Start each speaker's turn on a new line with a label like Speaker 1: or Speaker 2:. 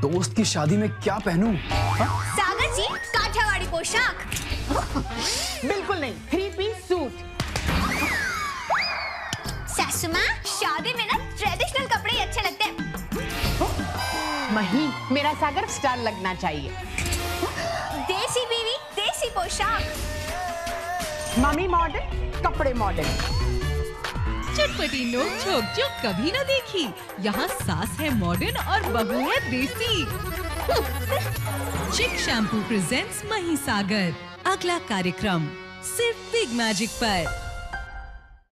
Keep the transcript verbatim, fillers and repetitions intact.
Speaker 1: दोस्त की शादी में क्या पहनूं?
Speaker 2: सागर जी, काठियावाड़ी पोशाक।
Speaker 3: बिल्कुल नहीं, थ्री पीस सूट।
Speaker 2: सासू माँ, शादी में ना ट्रेडिशनल कपड़े ही अच्छे लगते हैं।
Speaker 3: मही, मेरा सागर स्टार लगना चाहिए।
Speaker 2: देसी बीवी, देसी पोशाक।
Speaker 3: मम्मी मॉडर्न, कपड़े मॉडर्न।
Speaker 4: चटपटी नोक झोंक जो कभी न देखी, यहाँ सास है मॉडर्न और बहू है देसी। चिक शैम्पू प्रेजेंट्स महिसागर। अगला कार्यक्रम सिर्फ बिग मैजिक पर।